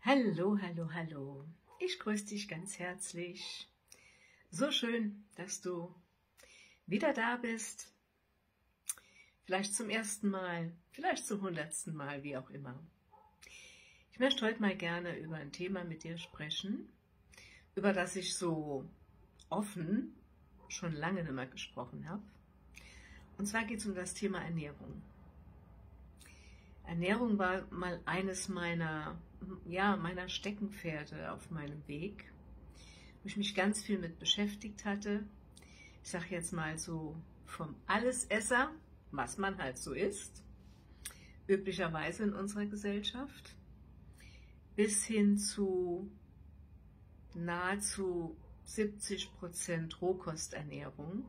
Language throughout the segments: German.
Hallo, hallo, hallo. Ich grüße dich ganz herzlich. So schön, dass du wieder da bist. Vielleicht zum ersten Mal, vielleicht zum 100. Mal, wie auch immer. Ich möchte heute mal gerne über ein Thema mit dir sprechen, über das ich so offen schon lange nicht mehr gesprochen habe. Und zwar geht es um das Thema Ernährung. Ernährung war mal eines meiner Steckenpferde auf meinem Weg, wo ich mich ganz viel mit beschäftigt hatte. Ich sage jetzt mal so vom Allesesser, was man halt so isst, üblicherweise in unserer Gesellschaft, bis hin zu nahezu 70% Rohkosternährung.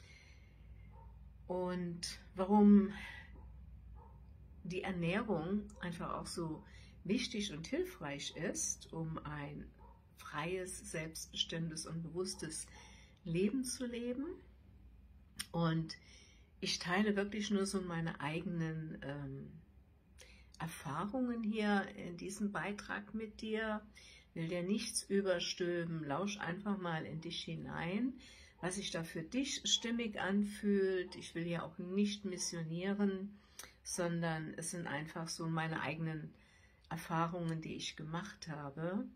Und warum die Ernährung einfach auch so wichtig und hilfreich ist, um ein freies, selbstbestimmtes und bewusstes Leben zu leben. Und ich teile wirklich nur so meine eigenen Erfahrungen hier in diesem Beitrag mit dir. Will dir nichts überstülpen, lausch einfach mal in dich hinein, was sich da für dich stimmig anfühlt. Ich will ja auch nicht missionieren, sondern es sind einfach so meine eigenen Erfahrungen, die ich gemacht habe.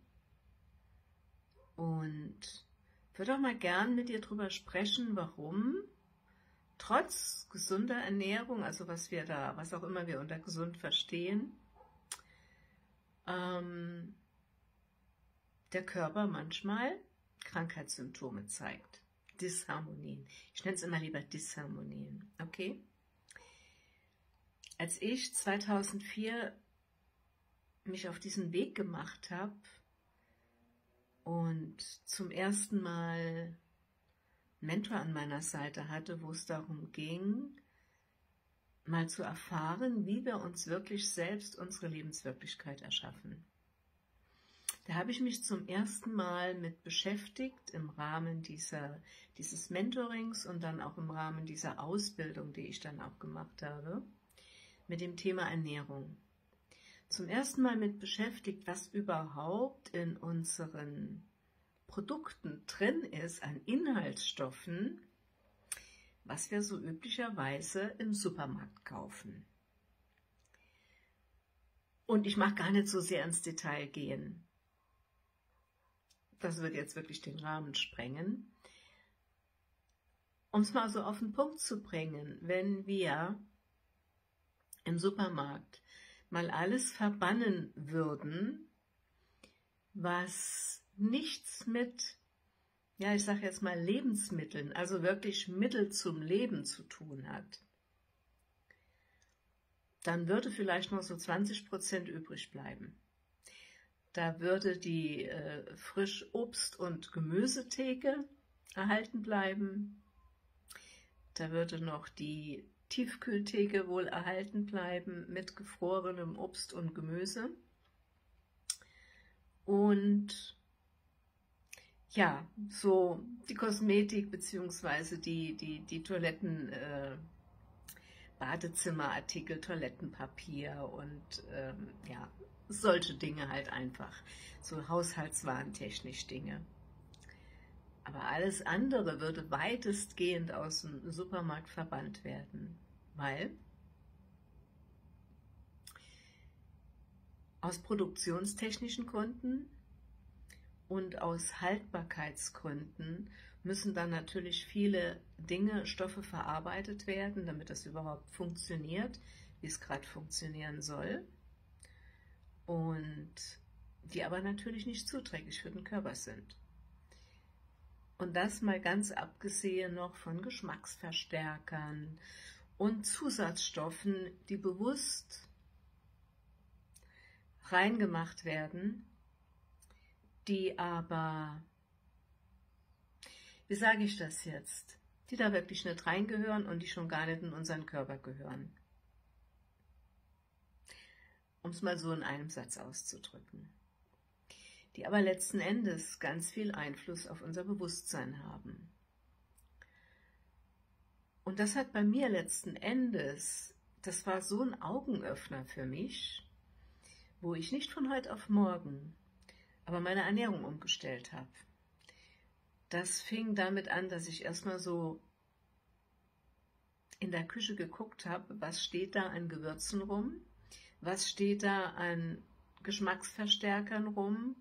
Und würde auch mal gern mit dir drüber sprechen, warum trotz gesunder Ernährung, also was auch immer wir unter gesund verstehen, der Körper manchmal Krankheitssymptome zeigt. Disharmonien. Ich nenne es immer lieber Disharmonien. Okay? Als ich 2004 mich auf diesen Weg gemacht habe und zum ersten Mal einen Mentor an meiner Seite hatte, wo es darum ging, mal zu erfahren, wie wir uns wirklich selbst unsere Lebenswirklichkeit erschaffen. Da habe ich mich zum ersten Mal mit beschäftigt im Rahmen dieses Mentorings und dann auch im Rahmen dieser Ausbildung, die ich dann auch gemacht habe, mit dem Thema Ernährung. Zum ersten Mal mit beschäftigt, was überhaupt in unseren Produkten drin ist an Inhaltsstoffen, was wir so üblicherweise im Supermarkt kaufen. Und ich mag gar nicht so sehr ins Detail gehen. Das wird jetzt wirklich den Rahmen sprengen. Um es mal so auf den Punkt zu bringen, wenn wir im Supermarkt mal alles verbannen würden, was nichts mit, ich sage jetzt mal Lebensmitteln, also wirklich Mittel zum Leben zu tun hat, dann würde vielleicht noch so 20% übrig bleiben. Da würde die Frischobst- und Gemüsetheke erhalten bleiben. Da würde noch die Tiefkühltheke wohl erhalten bleiben mit gefrorenem Obst und Gemüse. Und ja, so die Kosmetik bzw. die Toiletten, Badezimmerartikel, Toilettenpapier und solche Dinge halt einfach, so haushaltswarentechnisch Dinge. Aber alles andere würde weitestgehend aus dem Supermarkt verbannt werden, weil aus produktionstechnischen Gründen und aus Haltbarkeitsgründen müssen dann natürlich viele Dinge, Stoffe verarbeitet werden, damit das überhaupt funktioniert, wie es gerade funktionieren soll. Und die aber natürlich nicht zuträglich für den Körper sind. Und das mal ganz abgesehen noch von Geschmacksverstärkern und Zusatzstoffen, die bewusst reingemacht werden, die aber, wie sage ich das jetzt, die da wirklich nicht reingehören und die schon gar nicht in unseren Körper gehören. Um es mal so in einem Satz auszudrücken. Die aber letzten Endes ganz viel Einfluss auf unser Bewusstsein haben. Und das hat bei mir letzten Endes, das war so ein Augenöffner für mich, wo ich nicht von heute auf morgen, aber meine Ernährung umgestellt habe. Das fing damit an, dass ich erstmal so in der Küche geguckt habe, was steht da an Gewürzen rum, was steht da an Geschmacksverstärkern rum,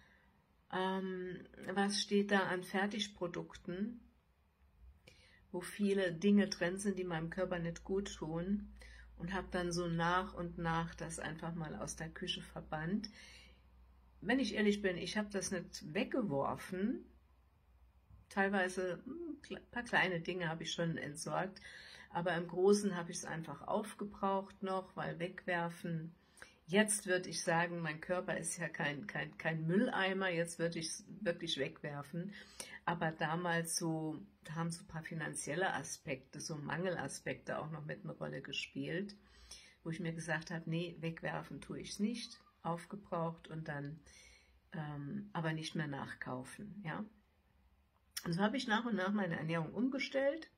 was steht da an Fertigprodukten, wo viele Dinge drin sind, die meinem Körper nicht gut tun, und habe dann so nach und nach das einfach mal aus der Küche verbannt. Wenn ich ehrlich bin, ich habe das nicht weggeworfen, teilweise ein paar kleine Dinge habe ich schon entsorgt, aber im Großen habe ich es einfach aufgebraucht noch, weil wegwerfen, jetzt würde ich sagen, mein Körper ist ja kein Mülleimer, jetzt würde ich es wirklich wegwerfen, aber damals so, da haben so ein paar finanzielle Aspekte, so Mangelaspekte auch noch mit einer Rolle gespielt, wo ich mir gesagt habe, nee, wegwerfen tue ich es nicht, aufgebraucht und dann aber nicht mehr nachkaufen, ja. Und so habe ich nach und nach meine Ernährung umgestellt,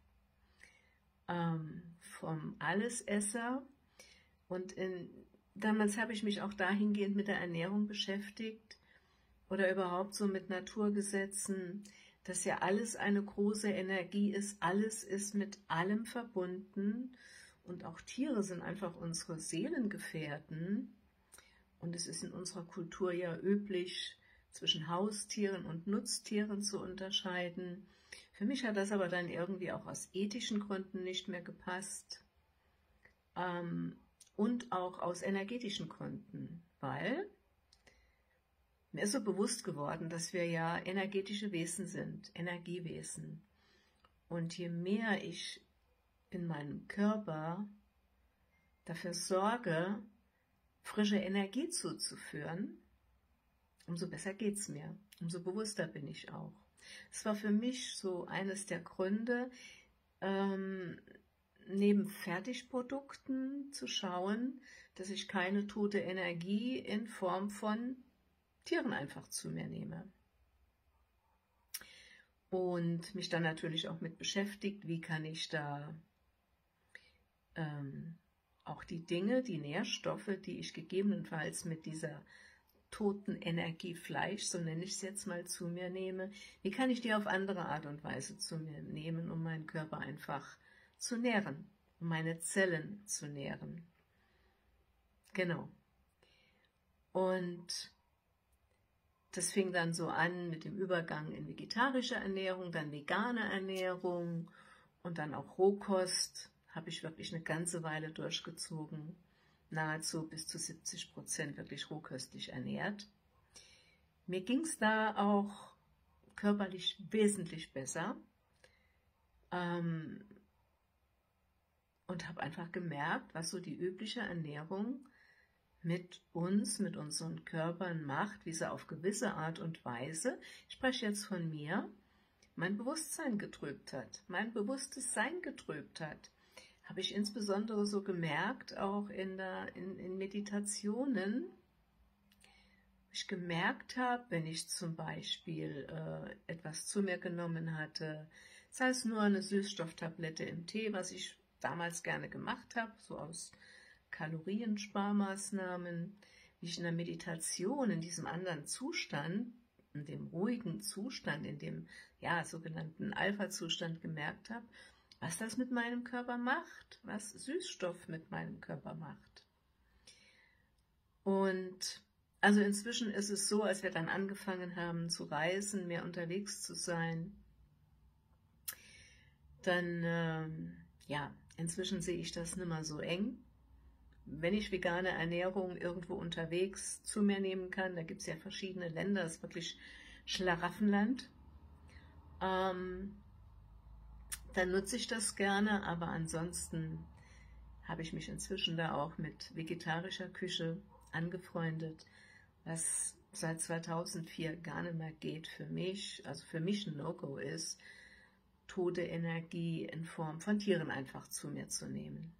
vom Allesesser, und damals habe ich mich auch dahingehend mit der Ernährung beschäftigt oder überhaupt so mit Naturgesetzen, dass ja alles eine große Energie ist, alles ist mit allem verbunden und auch Tiere sind einfach unsere Seelengefährten, und es ist in unserer Kultur ja üblich, zwischen Haustieren und Nutztieren zu unterscheiden. Für mich hat das aber dann irgendwie auch aus ethischen Gründen nicht mehr gepasst, und auch aus energetischen Gründen, weil mir ist so bewusst geworden, dass wir ja energetische Wesen sind, Energiewesen. Und je mehr ich in meinem Körper dafür sorge, frische Energie zuzuführen, umso besser geht es mir, umso bewusster bin ich auch. Es war für mich so eines der Gründe, neben Fertigprodukten zu schauen, dass ich keine tote Energie in Form von Tieren einfach zu mir nehme. Und mich dann natürlich auch mit beschäftigt, wie kann ich da auch die Dinge, die Nährstoffe, die ich gegebenenfalls mit dieser toten Energie Fleisch, so nenne ich es jetzt mal, zu mir nehme, wie kann ich die auf andere Art und Weise zu mir nehmen, um meinen Körper einfach zu nähren, um meine Zellen zu nähren. Genau. Und das fing dann so an mit dem Übergang in vegetarische Ernährung, dann vegane Ernährung und dann auch Rohkost, habe ich wirklich eine ganze Weile durchgezogen, nahezu bis zu 70% wirklich rohköstlich ernährt. Mir ging es da auch körperlich wesentlich besser, und habe einfach gemerkt, was so die übliche Ernährung mit uns, mit unseren Körpern macht, wie sie auf gewisse Art und Weise, ich spreche jetzt von mir, mein Bewusstsein getrübt hat, mein bewusstes Sein getrübt hat. Habe ich insbesondere so gemerkt, auch in Meditationen, wo ich gemerkt habe, wenn ich zum Beispiel etwas zu mir genommen hatte, sei es nur eine Süßstofftablette im Tee, was ich damals gerne gemacht habe, so aus Kaloriensparmaßnahmen, wie ich in der Meditation, in diesem anderen Zustand, in dem ruhigen Zustand, in dem sogenannten Alpha-Zustand gemerkt habe, was das mit meinem Körper macht, was Süßstoff mit meinem Körper macht. Und also inzwischen ist es so, als wir dann angefangen haben zu reisen, mehr unterwegs zu sein, dann, inzwischen sehe ich das nicht mehr so eng. Wenn ich vegane Ernährung irgendwo unterwegs zu mir nehmen kann, da gibt es ja verschiedene Länder, das ist wirklich Schlaraffenland, dann nutze ich das gerne, aber ansonsten habe ich mich inzwischen da auch mit vegetarischer Küche angefreundet, was seit 2004 gar nicht mehr geht für mich, also für mich ein No-Go ist, tote Energie in Form von Tieren einfach zu mir zu nehmen.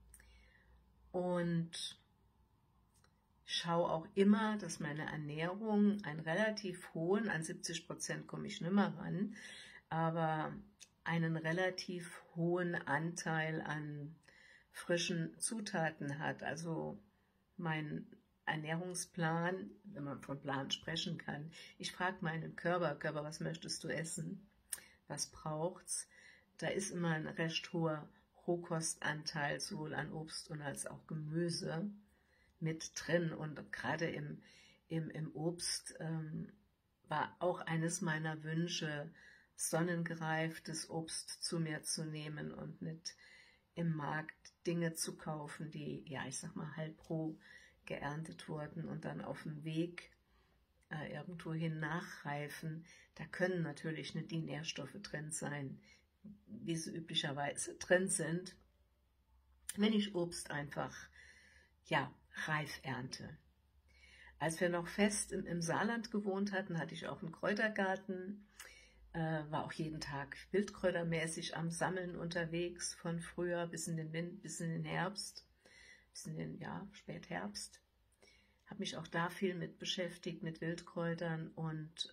Und schaue auch immer, dass meine Ernährung einen relativ hohen, an 70% komme ich nicht mehr ran, aber einen relativ hohen Anteil an frischen Zutaten hat. Also mein Ernährungsplan, wenn man von Plan sprechen kann. Ich frage meinen Körper, was möchtest du essen? Was braucht's? Da ist immer ein recht hoher Rohkostanteil, sowohl an Obst und als auch Gemüse mit drin. Und gerade im Obst war auch eines meiner Wünsche, sonnengereiftes Obst zu mir zu nehmen und nicht im Markt Dinge zu kaufen, die, ja, ich sag mal, halb roh geerntet wurden und dann auf dem Weg irgendwohin nachreifen. Da können natürlich nicht die Nährstoffe drin sein, wie sie üblicherweise drin sind, wenn ich Obst einfach, ja, reif ernte. Als wir noch fest im Saarland gewohnt hatten, hatte ich auch einen Kräutergarten, war auch jeden Tag wildkräutermäßig am Sammeln unterwegs, von Frühjahr bis in den Herbst, bis in den, ja, Spätherbst. Habe mich auch da viel mit beschäftigt, mit Wildkräutern und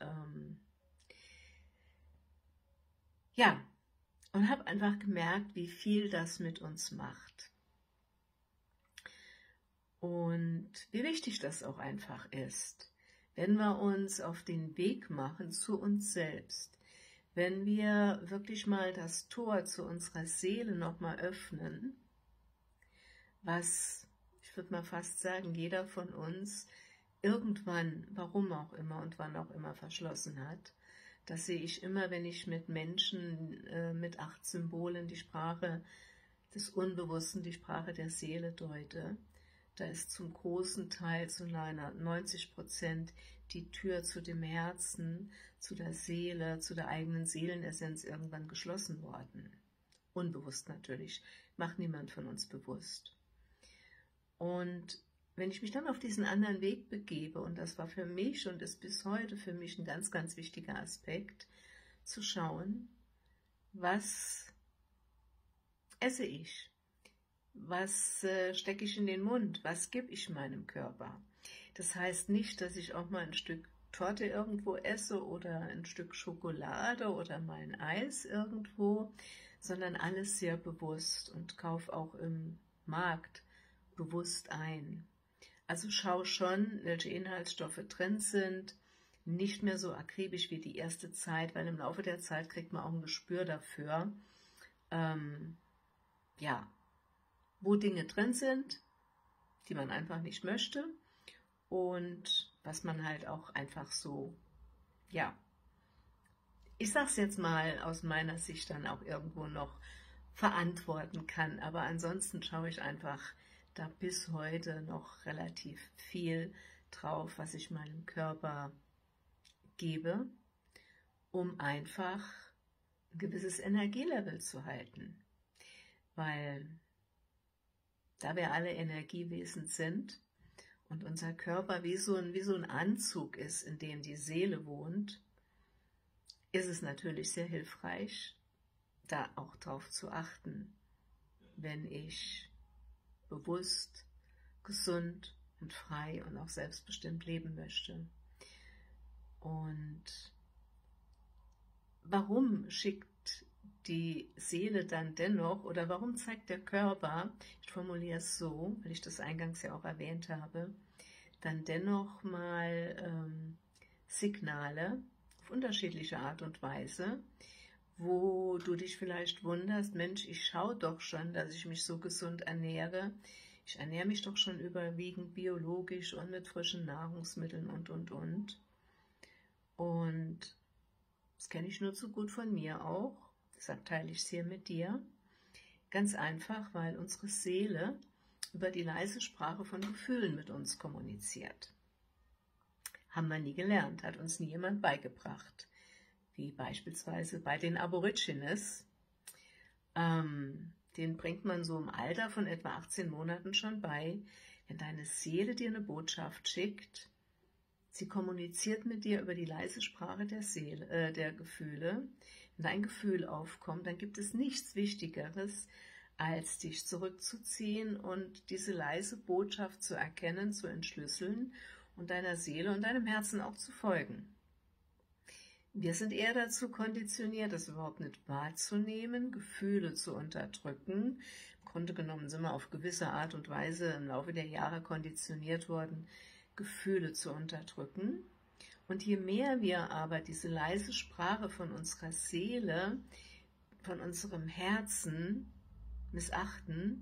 ja, und habe einfach gemerkt, wie viel das mit uns macht. Und wie wichtig das auch einfach ist, wenn wir uns auf den Weg machen zu uns selbst, wenn wir wirklich mal das Tor zu unserer Seele nochmal öffnen, was, ich würde mal fast sagen, jeder von uns irgendwann, warum auch immer und wann auch immer, verschlossen hat. Das sehe ich immer, wenn ich mit Menschen mit 8 Symbolen die Sprache des Unbewussten, die Sprache der Seele deute. Da ist zum großen Teil, zu 90%, die Tür zu dem Herzen, zu der Seele, zu der eigenen Seelenessenz irgendwann geschlossen worden. Unbewusst natürlich, macht niemand von uns bewusst. Und wenn ich mich dann auf diesen anderen Weg begebe, und das war für mich und ist bis heute für mich ein ganz, ganz wichtiger Aspekt, zu schauen, was esse ich? Was stecke ich in den Mund? Was gebe ich meinem Körper? Das heißt nicht, dass ich auch mal ein Stück Torte irgendwo esse oder ein Stück Schokolade oder mal ein Eis irgendwo, sondern alles sehr bewusst und kaufe auch im Markt bewusst ein. Also schau schon, welche Inhaltsstoffe drin sind, nicht mehr so akribisch wie die erste Zeit, weil im Laufe der Zeit kriegt man auch ein Gespür dafür, ja, wo Dinge drin sind, die man einfach nicht möchte und was man halt auch einfach so, ja, ich sag's jetzt mal aus meiner Sicht dann auch irgendwo noch verantworten kann, aber ansonsten schaue ich einfach da bis heute noch relativ viel drauf, was ich meinem Körper gebe, um einfach ein gewisses Energielevel zu halten, weil da wir alle Energiewesen sind und unser Körper wie so ein Anzug ist, in dem die Seele wohnt, ist es natürlich sehr hilfreich, da auch drauf zu achten, wenn ich bewusst, gesund und frei und auch selbstbestimmt leben möchte. Und warum schickt die Seele dann dennoch, oder warum zeigt der Körper, ich formuliere es so, weil ich das eingangs ja auch erwähnt habe, dann dennoch mal Signale auf unterschiedliche Art und Weise, wo du dich vielleicht wunderst, Mensch, ich schaue doch schon, dass ich mich so gesund ernähre, ich ernähre mich doch schon überwiegend biologisch und mit frischen Nahrungsmitteln und. Und das kenne ich nur zu gut von mir auch, deshalb teile ich es hier mit dir. Ganz einfach, weil unsere Seele über die leise Sprache von Gefühlen mit uns kommuniziert. Haben wir nie gelernt, hat uns nie jemand beigebracht. Wie beispielsweise bei den Aborigines. Den bringt man so im Alter von etwa 18 Monaten schon bei, wenn deine Seele dir eine Botschaft schickt, sie kommuniziert mit dir über die leise Sprache der Seele, der Gefühle. Wenn dein Gefühl aufkommt, dann gibt es nichts Wichtigeres, als dich zurückzuziehen und diese leise Botschaft zu erkennen, zu entschlüsseln und deiner Seele und deinem Herzen auch zu folgen. Wir sind eher dazu konditioniert, das überhaupt nicht wahrzunehmen, Gefühle zu unterdrücken. Im Grunde genommen sind wir auf gewisse Art und Weise im Laufe der Jahre konditioniert worden, Gefühle zu unterdrücken. Und je mehr wir aber diese leise Sprache von unserer Seele, von unserem Herzen missachten,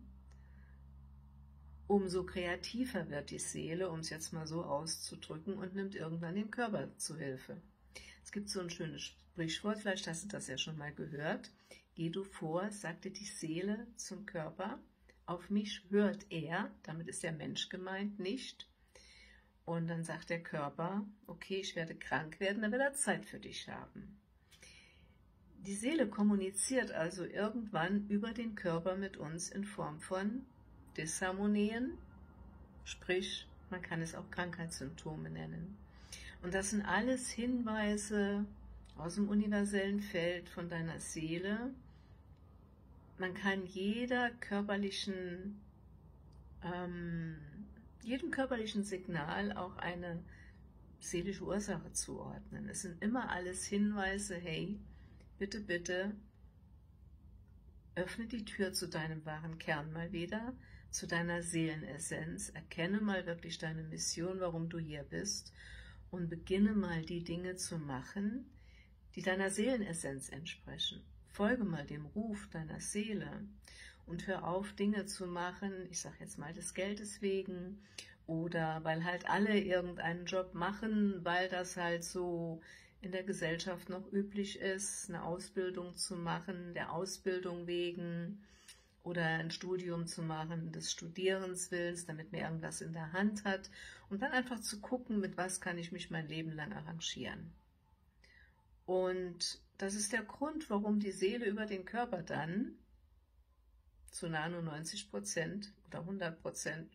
umso kreativer wird die Seele, um es jetzt mal so auszudrücken, und nimmt irgendwann den Körper zu Hilfe. Es gibt so ein schönes Sprichwort, vielleicht hast du das ja schon mal gehört. Geh du vor, sagte die Seele zum Körper, auf mich hört er, damit ist der Mensch gemeint, nicht. Und dann sagt der Körper, okay, ich werde krank werden, dann wird er Zeit für dich haben. Die Seele kommuniziert also irgendwann über den Körper mit uns in Form von Disharmonien, sprich, man kann es auch Krankheitssymptome nennen. Und das sind alles Hinweise aus dem universellen Feld von deiner Seele. Man kann jedem körperlichen Signal auch eine seelische Ursache zuordnen. Es sind immer alles Hinweise, hey, bitte, bitte, öffne die Tür zu deinem wahren Kern mal wieder, zu deiner Seelenessenz, erkenne mal wirklich deine Mission, warum du hier bist, und beginne mal die Dinge zu machen, die deiner Seelenessenz entsprechen. Folge mal dem Ruf deiner Seele und hör auf, Dinge zu machen, ich sage jetzt mal des Geldes wegen oder weil halt alle irgendeinen Job machen, weil das halt so in der Gesellschaft noch üblich ist, eine Ausbildung zu machen, der Ausbildung wegen, oder ein Studium zu machen, des Studierens willens, damit man irgendwas in der Hand hat und dann einfach zu gucken, mit was kann ich mich mein Leben lang arrangieren. Und das ist der Grund, warum die Seele über den Körper dann zu 99% oder 100%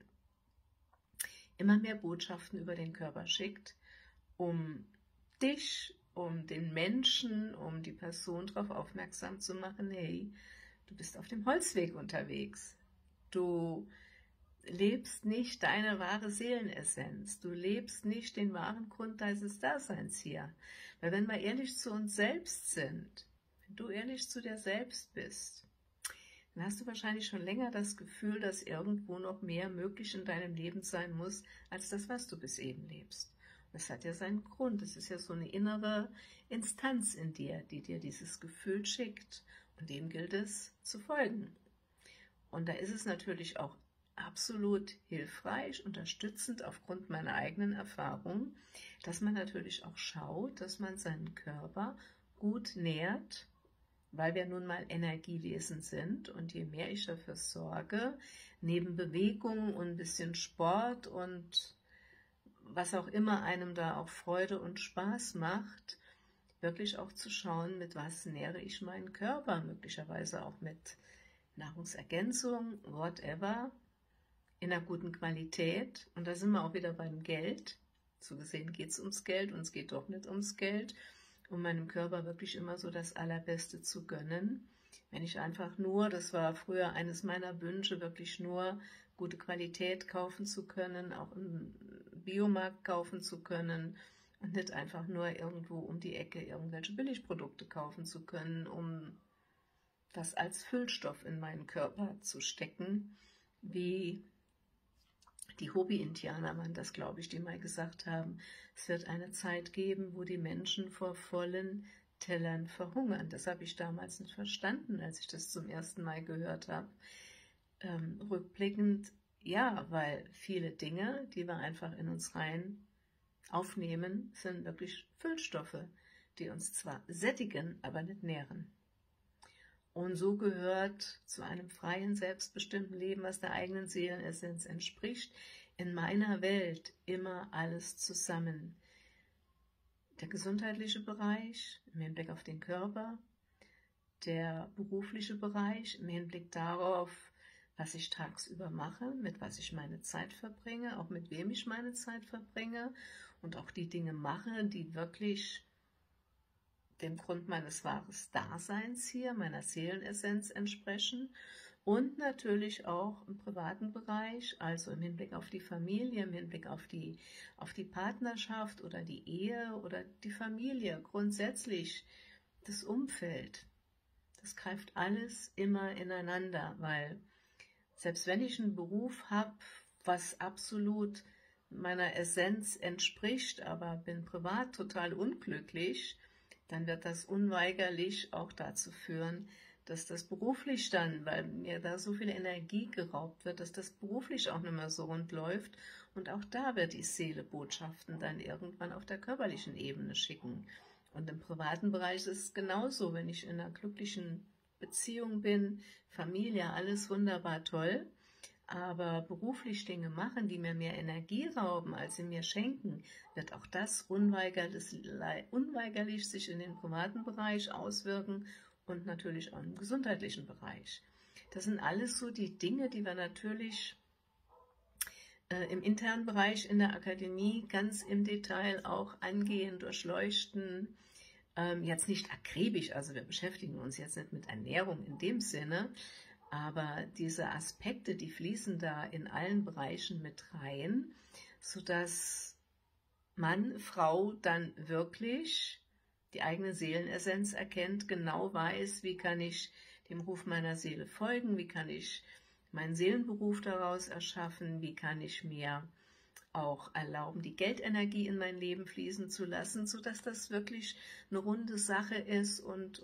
immer mehr Botschaften über den Körper schickt, um dich, um den Menschen, um die Person darauf aufmerksam zu machen, hey, du bist auf dem Holzweg unterwegs. Du lebst nicht deine wahre Seelenessenz. Du lebst nicht den wahren Grund deines Daseins hier. Weil wenn wir ehrlich zu uns selbst sind, wenn du ehrlich zu dir selbst bist, dann hast du wahrscheinlich schon länger das Gefühl, dass irgendwo noch mehr möglich in deinem Leben sein muss, als das, was du bis eben lebst. Das hat ja seinen Grund. Es ist ja so eine innere Instanz in dir, die dir dieses Gefühl schickt. Und dem gilt es zu folgen. Und da ist es natürlich auch absolut hilfreich, unterstützend aufgrund meiner eigenen Erfahrung, dass man natürlich auch schaut, dass man seinen Körper gut nährt, weil wir nun mal Energiewesen sind. Und je mehr ich dafür sorge, neben Bewegung und ein bisschen Sport und was auch immer einem da auch Freude und Spaß macht, wirklich auch zu schauen, mit was nähere ich meinen Körper, möglicherweise auch mit Nahrungsergänzung, whatever, in einer guten Qualität. Und da sind wir auch wieder beim Geld. So gesehen geht es ums Geld und es geht doch nicht ums Geld, um meinem Körper wirklich immer so das Allerbeste zu gönnen. Wenn ich einfach nur, das war früher eines meiner Wünsche, wirklich nur gute Qualität kaufen zu können, auch im Biomarkt kaufen zu können, und nicht einfach nur irgendwo um die Ecke irgendwelche Billigprodukte kaufen zu können, um das als Füllstoff in meinen Körper zu stecken, wie die Hobby-Indianer man das, glaube ich, die mal gesagt haben. Es wird eine Zeit geben, wo die Menschen vor vollen Tellern verhungern. Das habe ich damals nicht verstanden, als ich das zum ersten Mal gehört habe. Rückblickend, ja, weil viele Dinge, die wir einfach in uns rein aufnehmen, sind wirklich Füllstoffe, die uns zwar sättigen, aber nicht nähren. Und so gehört zu einem freien, selbstbestimmten Leben, was der eigenen Seelenessenz entspricht, in meiner Welt immer alles zusammen. Der gesundheitliche Bereich im Hinblick auf den Körper, der berufliche Bereich im Hinblick darauf, was ich tagsüber mache, mit was ich meine Zeit verbringe, auch mit wem ich meine Zeit verbringe und auch die Dinge mache, die wirklich dem Grund meines wahren Daseins hier, meiner Seelenessenz entsprechen. und natürlich auch im privaten Bereich, also im Hinblick auf die Familie, im Hinblick auf die Partnerschaft oder die Ehe oder die Familie, grundsätzlich das Umfeld. Das greift alles immer ineinander, weil selbst wenn ich einen Beruf habe, was absolut meiner Essenz entspricht, aber bin privat total unglücklich, dann wird das unweigerlich auch dazu führen, dass das beruflich dann, weil mir da so viel Energie geraubt wird, dass das beruflich auch nicht mehr so rund läuft. Und auch da wird die Seele Botschaften dann irgendwann auf der körperlichen Ebene schicken. Und im privaten Bereich ist es genauso, wenn ich in einer glücklichen Beziehung bin, Familie, alles wunderbar toll, aber beruflich Dinge machen, die mir mehr Energie rauben, als sie mir schenken, wird auch das unweigerlich sich in den privaten Bereich auswirken und natürlich auch im gesundheitlichen Bereich. Das sind alles so die Dinge, die wir natürlich im internen Bereich in der Akademie ganz im Detail auch angehen, durchleuchten. Jetzt nicht akribisch, also wir beschäftigen uns jetzt nicht mit Ernährung in dem Sinne, aber diese Aspekte, die fließen da in allen Bereichen mit rein, sodass Mann, Frau dann wirklich die eigene Seelenessenz erkennt, genau weiß, wie kann ich dem Ruf meiner Seele folgen, wie kann ich meinen Seelenberuf daraus erschaffen, wie kann ich mir auch erlauben, die Geldenergie in mein Leben fließen zu lassen, sodass das wirklich eine runde Sache ist und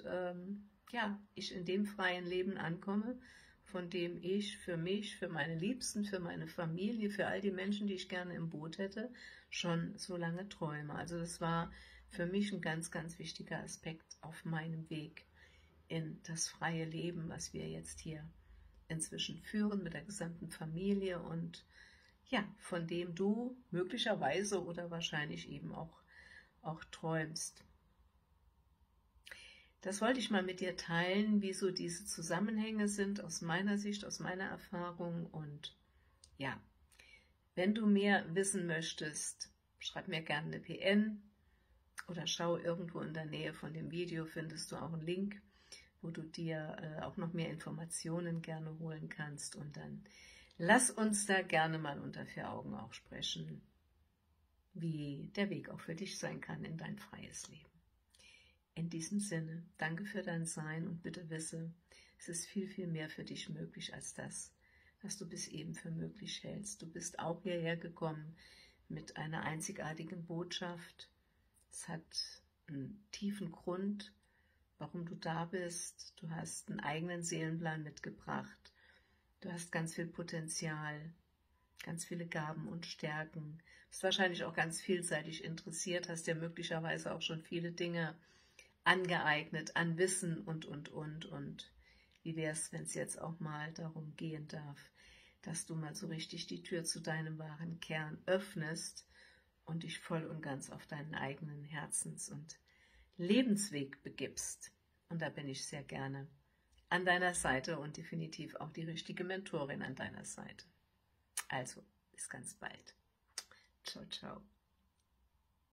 ja, ich in dem freien Leben ankomme, von dem ich für mich, für meine Liebsten, für meine Familie, für all die Menschen, die ich gerne im Boot hätte, schon so lange träume. Also das war für mich ein ganz, ganz wichtiger Aspekt auf meinem Weg in das freie Leben, was wir jetzt hier inzwischen führen mit der gesamten Familie und ja, von dem du möglicherweise oder wahrscheinlich eben auch träumst. Das wollte ich mal mit dir teilen, wie so diese Zusammenhänge sind aus meiner Sicht, aus meiner Erfahrung. Und ja, wenn du mehr wissen möchtest, schreib mir gerne eine PN oder schau irgendwo in der Nähe von dem Video, findest du auch einen Link, wo du dir auch noch mehr Informationen gerne holen kannst. Und dann lass uns da gerne mal unter vier Augen auch sprechen, wie der Weg auch für dich sein kann in dein freies Leben. In diesem Sinne, danke für dein Sein und bitte wisse, es ist viel, viel mehr für dich möglich als das, was du bis eben für möglich hältst. Du bist auch hierher gekommen mit einer einzigartigen Botschaft. Es hat einen tiefen Grund, warum du da bist. Du hast einen eigenen Seelenplan mitgebracht. Du hast ganz viel Potenzial, ganz viele Gaben und Stärken. Bist wahrscheinlich auch ganz vielseitig interessiert, hast ja möglicherweise auch schon viele Dinge angeeignet an Wissen und. Und wie wäre es, wenn es jetzt auch mal darum gehen darf, dass du mal so richtig die Tür zu deinem wahren Kern öffnest und dich voll und ganz auf deinen eigenen Herzens- und Lebensweg begibst. Und da bin ich sehr gerne an deiner Seite und definitiv auch die richtige Mentorin an deiner Seite. Also, bis ganz bald. Ciao, ciao.